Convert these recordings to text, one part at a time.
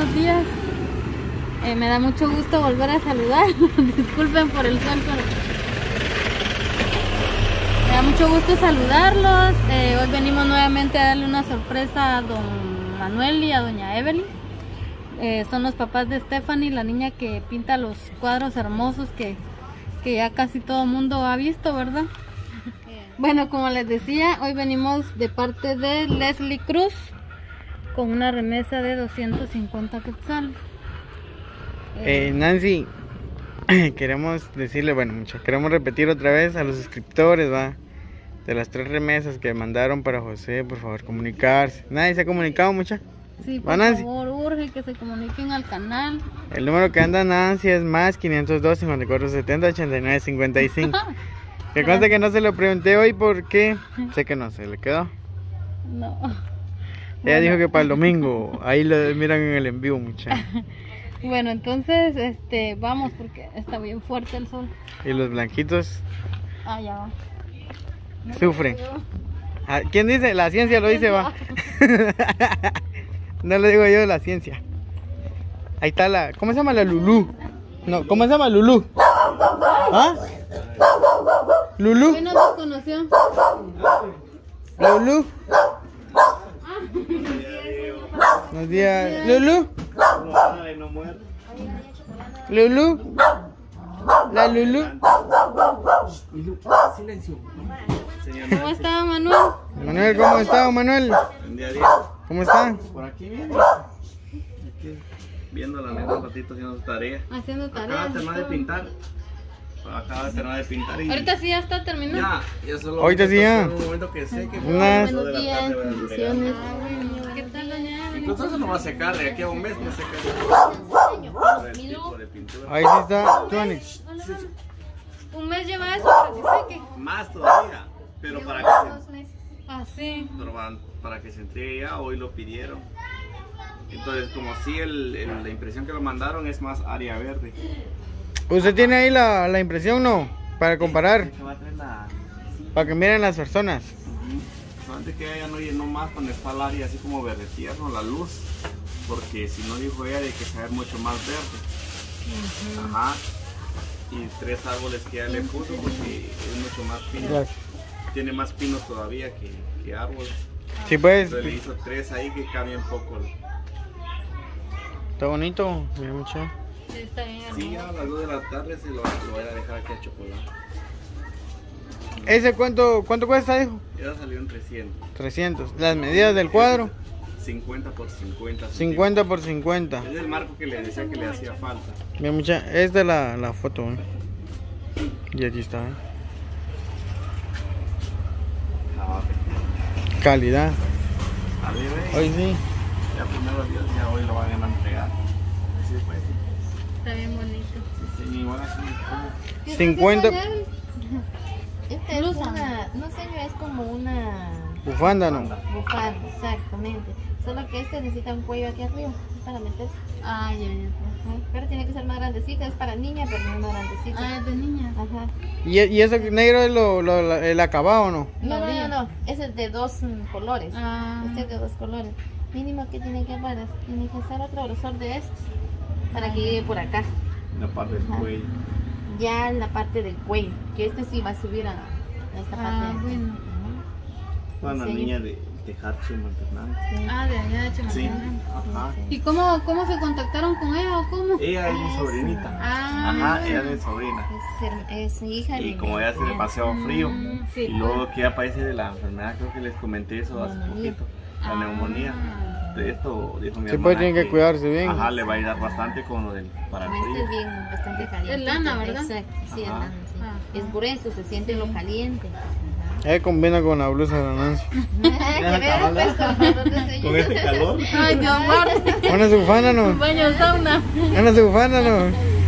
buenos días. Me da mucho gusto volver a saludar. Disculpen por el sol, pero me da mucho gusto saludarlos. Hoy venimos nuevamente a darle una sorpresa a don Manuel y a doña Evelyn. Son los papás de Stephanie, la niña que pinta los cuadros hermosos que ya casi todo el mundo ha visto, ¿verdad? Bueno, como les decía, hoy venimos de parte de Leslie Cruz con una remesa de 250 quetzales. Nancy, queremos decirle, queremos repetir otra vez a los suscriptores, ¿va? De las 3 remesas que mandaron para José, por favor, comunicarse. ¿Nadie se ha comunicado, mucha? Sí, por favor, urge que se comuniquen al canal. El número que anda Nancy es más 502 54 70 89 55. Que conste que no se lo pregunté hoy porque sé que no se le quedó. No. Ella dijo que para el domingo, ahí lo miran en el envío, mucha. Bueno, entonces, vamos porque está bien fuerte el sol. Y los blanquitos Ya va. No sufren. ¿Quién dice? La ciencia lo dice, va. No lo digo yo, la ciencia. Ahí está la... ¿Cómo se llama la Lulú? No, ¿cómo se llama Lulú? ¿Ah? ¿Lulú? Hoy nos conoció. ¿Lulú? Buenos días. ¿Lulú? ¿Lulú? ¿La Lulú? Silencio. ¿Cómo está, Manuel? Manuel, ¿cómo está, Manuel? ¿Cómo está? Por aquí viene. Aquí viendo la nena un ratito haciendo tarea. Haciendo Acaba tareas. de terminar de pintar. Acaba de terminar de pintar y... Ahorita sí ya está terminando. Ya solo... Ahorita sí ya. En un momento que sé que... Unas- Buenos días, bendiciones. ¿Qué tal, doña Evelyn? Incluso eso no va a secar, de aquí a un mes no seca. El tipo de pintura. Ahí sí está. Tuanix. Un mes lleva eso para que seque. Más todavía, pero para que Así. para que se entregue ya, hoy lo pidieron. Entonces, como así la impresión que lo mandaron es más área verde. ¿Usted tiene ahí la impresión, no? Para comparar, Que va a traer la... para que miren las personas. Solamente que ella no llenó más cuando está el área así como verde tierno, la luz. Porque si no, dijo ella, de que se ve mucho más verde. Ajá. Y 3 árboles que ella le puso porque es mucho más pino. Gracias. Tiene más pinos todavía que árboles. Sí, pues, Entonces le hizo 3 ahí que cambia un poco. está bonito. Mira, mucho. Sí, está bien. Sí, a las 2 de la tarde se lo voy a dejar aquí a chocolate. ¿Ese cuánto cuesta, dijo? Ya salió en 300. 300. Las medidas del cuadro, 50 por 50. 50 por 50. Es el marco que le decía que le hacía falta. Mira, mucha. Esta es la foto, ¿eh? Y aquí está, ¿eh? Calidad. A ver, Hoy sí. ya primero Dios, ya hoy lo van a entregar. Sí, pues. Está bien bonito. Sí, igual así. 50. Esta es una, no sé, es como una Bufanda, ¿no? bufanda, exactamente. Solo que este necesita un cuello aquí arriba, es para meterse. Ya. Ajá. Pero tiene que ser más grandecita, es para niña, pero no más grandecita. Es de niña. Ajá. ¿Y eso negro es el acabado, no? No, ese es de 2 colores. Ah. Este es de 2 colores. Mínimo que tiene que hacer, tiene que hacer otro grosor de estos para que llegue por acá. La parte del Ajá. cuello. Ya en la parte del cuello, que este sí va a subir a esta parte. Bueno. Ajá. Una Sí. niña de Hatcho Maternal. Sí. De allá de Chimacán. Sí. Ajá. ¿Y cómo se contactaron con ella o cómo? Ella es mi sobrinita. Ajá, ella es mi sobrina. Es hija de Y como ella se le mi paseaba frío, Sí. y luego que ella padece de la enfermedad, creo que les comenté eso hace Neumonía. poquito, la neumonía. De esto dijo mi Sí, hermana pues tienen que cuidarse bien. Ajá, le va a ayudar bastante con lo del para el Este frío. es bien, bastante caliente. Es lana, ¿verdad? Exacto, sí, es Ajá. lana, sí. Ajá. Es grueso, se siente lo caliente. Combina con la blusa de la Nancy. Que vean, pues, Con este calor. Ay, mi amor. Una su bufanda, no. Baño sauna. Una su bufanda, no.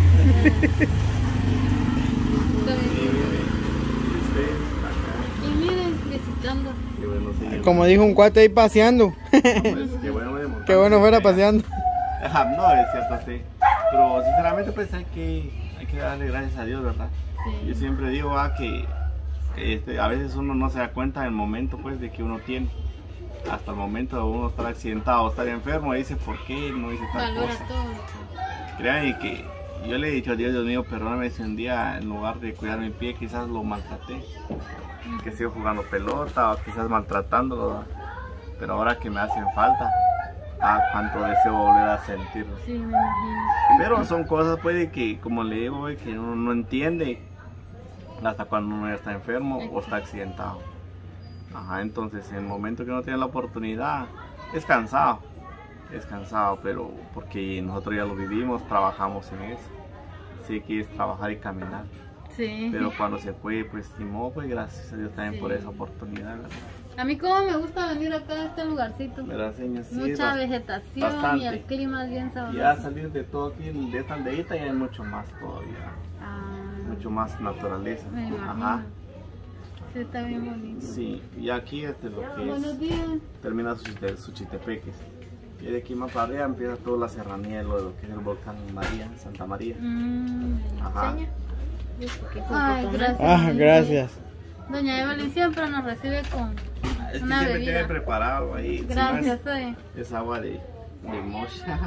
Y miren, visitando. Qué bueno, sí. Como dijo un cuate ahí paseando. Pues, qué bueno, me Qué bueno fuera paseando. Ajá, no, es cierto, sí. Pero sinceramente pues hay que darle gracias a Dios, ¿verdad? Sí. Yo siempre digo que a veces uno no se da cuenta en el momento pues de que uno tiene. hasta el momento de uno estar accidentado, estar enfermo, dice, ¿por qué no hice tal Valora cosa? todo. Lo Créanme que yo le he dicho a Dios, Dios mío, perdóname si un día en lugar de cuidar mi pie quizás lo maltraté, que sigo jugando pelota o quizás maltratándolo, ¿verdad? Pero ahora que me hacen falta, cuánto deseo volver a sentirlo. Sí, me imagino. Pero son cosas pues de que, como le digo, que uno no entiende hasta cuando uno ya está enfermo o está accidentado. Ajá, entonces en el momento que uno tiene la oportunidad, es cansado, pero porque nosotros ya lo vivimos, trabajamos en eso. Así que es trabajar y caminar. Sí. Pero cuando se puede, pues ni modo, pues gracias a Dios también Sí. por esa oportunidad, ¿verdad? A mí como me gusta venir acá a este lugarcito. ¿Verdad, señor? Sí, Mucha bast- vegetación bastante. y el clima es bien sabroso. Ya salir de todo aquí, de esta aldeita, ya hay mucho más todavía, Ah, mucho más naturaleza. me imagino. Ajá. Sí, está bien bonito. Sí, y aquí lo que Buenos es, días. termina Suchitepeques. Y de aquí más para arriba empieza toda la serranía de lo que es el volcán María, Santa María. Ajá. Seña. Ay, gracias. Ah, gracias. Doña Evelyn siempre nos recibe con Es que una siempre bebida. tiene preparado ahí. si no Gracias, es agua de mocha.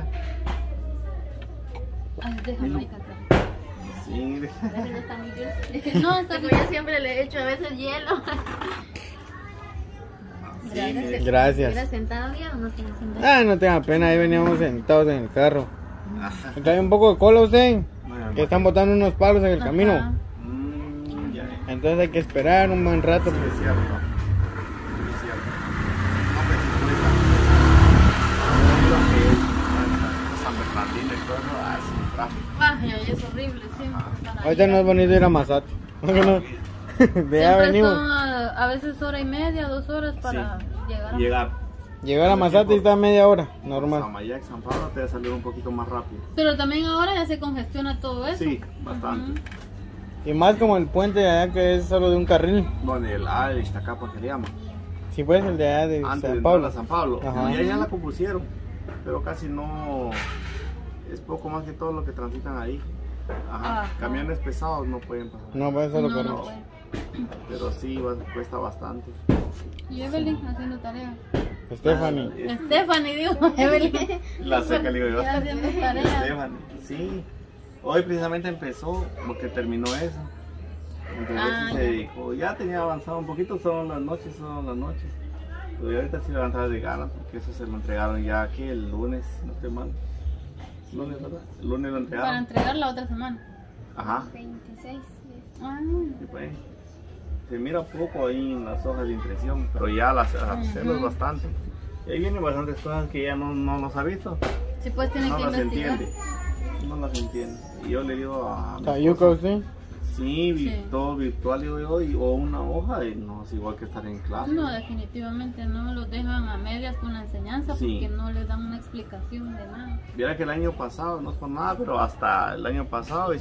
Ay, déjame ahí cantar. Sí, Pero está muy dulce. No, está Porque yo siempre le he hecho a veces hielo. sí. Gracias. ¿Hubiera sentado bien o no se sentado? Ah, no tenga pena, ahí veníamos sentados en el carro. ¿Me trae un poco de cola usted? Que están botando unos palos en el Ajá. camino. Ya, Entonces hay que esperar un buen rato. sí, pues. es cierto. Es cierto. No, pues, sí, ahorita. Lo que es San Bernardino y todo eso, sí, tráfico. Ay, ay, es horrible siempre. para Ahorita ir. no es bonito ir a Mazate. De allá Siempre venimos. son a veces hora y media, 2 horas para llegar. Llegar. Llegar a Mazate y está media hora, San normal. Mayac, San Pablo te va a salir un poquito más rápido. Pero también ahora ya se congestiona todo eso. Sí, bastante. Y más como el puente de allá que es solo de un carril. Bueno, el Iztacapa que le llaman. Si puedes el de allá de Antes de San entrar Pablo. a San Pablo. Ajá. Y ya la compusieron, pero casi no. Es poco más que todo lo que transitan ahí. Ajá. Ajá. Camiones pesados no pueden pasar. No, puede solo No, correr. no puede. Pero sí, cuesta bastante. Y Evelyn haciendo tarea. Stephanie. Stephanie, digo, Evelyn. La seca, le digo yo. Ya haciendo tarea. Esteban, sí. Hoy precisamente empezó porque terminó eso. Entonces Ah, se ya. dedicó. Ya tenía avanzado un poquito, son las noches. Pero ya ahorita sí levantaba de ganas porque eso se lo entregaron ya aquí el lunes, no estoy mal. Lunes, ¿verdad? El lunes lo Para entregaron. entregar la otra semana. Ajá. 26. Ah, Y pues, se mira poco ahí en las hojas de impresión, pero ya las hacerlo es bastante. Y ahí vienen bastantes cosas que ella no los ha visto, sí, pues tienen no que las investigar. entiende. No las entiende. Y yo le digo a mi ¿Cayuca esposa, usted? sí, Sí. todo virtual digo yo, o una hoja, y no es igual que estar en clase. No, definitivamente no los dejan a medias con la enseñanza Sí. porque no les dan una explicación de nada. Viera que el año pasado, no es por nada, pero hasta el año pasado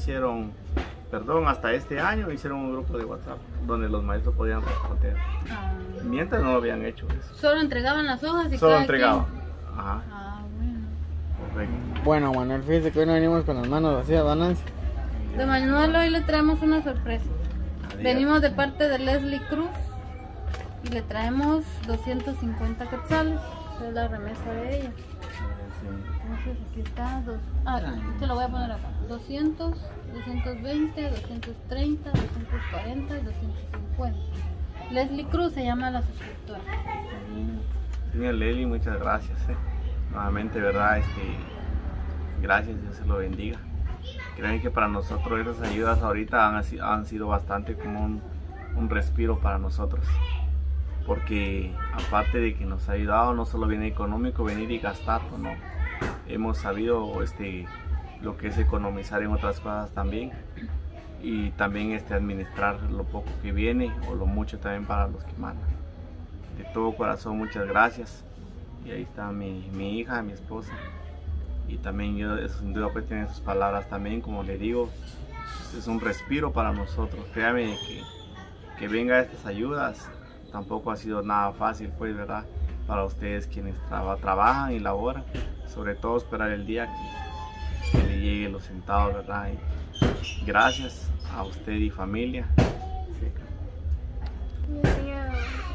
hasta este año hicieron un grupo de WhatsApp donde los maestros podían responder. Ah, Mientras no lo habían hecho eso. solo entregaban las hojas y Solo cada entregado. quien- Ajá, Ah, bueno. correcto. Bueno, Manuel, fíjese que hoy no venimos con las manos vacías, ¿va, Nancy? De Manuel hoy le traemos una sorpresa. Adiós. Venimos de parte de Leslie Cruz y le traemos 250 quetzales. Esa es la remesa de ella. Entonces aquí está, te lo voy a poner acá. 200, 220, 230, 240 y 250. Leslie Cruz se llama la suscriptora. Señor Leli, muchas gracias. Nuevamente, ¿verdad? Gracias, Dios se lo bendiga. Creo que para nosotros esas ayudas ahorita han sido bastante como un respiro para nosotros. Porque aparte de que nos ha ayudado, no solo viene económico, venir y gastarlo, ¿no? Hemos sabido lo que es economizar en otras cosas también. Y también administrar lo poco que viene o lo mucho también para los que mandan. De todo corazón, muchas gracias. Y ahí está mi hija, mi esposa. Y también yo, sin duda, pues tienen sus palabras también, como le digo, es un respiro para nosotros. Créame que venga estas ayudas, tampoco ha sido nada fácil, pues, ¿verdad? Para ustedes quienes trabajan y laboran, sobre todo esperar el día que le lleguen los centavos, ¿verdad? Y gracias a usted y familia. Sí.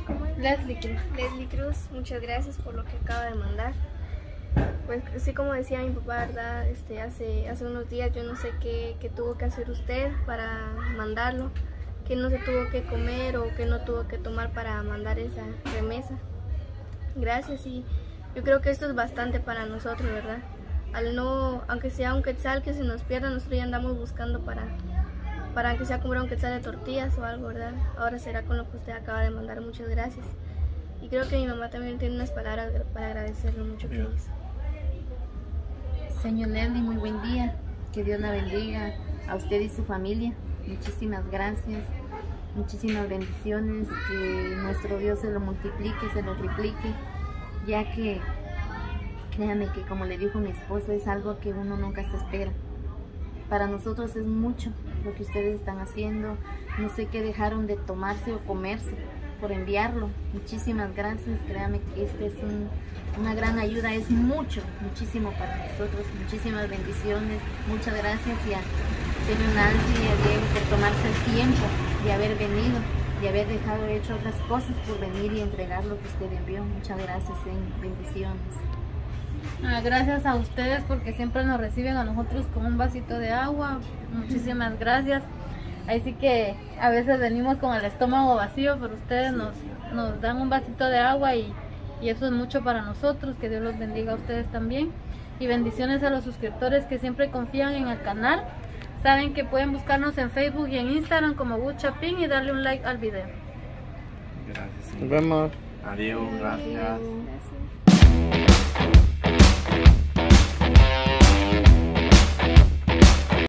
Leslie Cruz. Leslie Cruz, muchas gracias por lo que acaba de mandar. Pues así como decía mi papá, ¿verdad? Hace unos días yo no sé qué tuvo que hacer usted para mandarlo, que no se tuvo que comer o que no tuvo que tomar para mandar esa remesa. Gracias, y yo creo que esto es bastante para nosotros, ¿verdad? Aunque sea un quetzal que se nos pierda, nosotros ya andamos buscando para que sea comprar un quetzal de tortillas o algo, ¿verdad? Ahora será con lo que usted acaba de mandar. Muchas gracias. Y creo que mi mamá también tiene unas palabras para agradecer lo mucho que hizo. Señor Leslie, muy buen día. Que Dios la bendiga a usted y su familia. Muchísimas gracias. Muchísimas bendiciones. Que nuestro Dios se lo multiplique, se lo triplique. Ya que, créame que como le dijo mi esposo, es algo que uno nunca se espera. Para nosotros es mucho lo que ustedes están haciendo. No sé qué dejaron de tomarse o comerse por enviarlo. Muchísimas gracias. Créame que este es una gran ayuda. Es muchísimo para nosotros. Muchísimas bendiciones. Muchas gracias y a señor Nancy y a Diego por tomarse el tiempo de haber venido, de haber dejado hecho otras cosas por venir y entregar lo que usted envió. Muchas gracias, bendiciones. Gracias a ustedes porque siempre nos reciben a nosotros con un vasito de agua. Muchísimas gracias. Ahí sí que a veces venimos con el estómago vacío, pero ustedes nos dan un vasito de agua y eso es mucho para nosotros. Que Dios los bendiga a ustedes también. Y bendiciones a los suscriptores que siempre confían en el canal. Saben que pueden buscarnos en Facebook y en Instagram como Good Chapín y darle un like al video. Gracias. Nos vemos. Adiós, gracias. Gracias.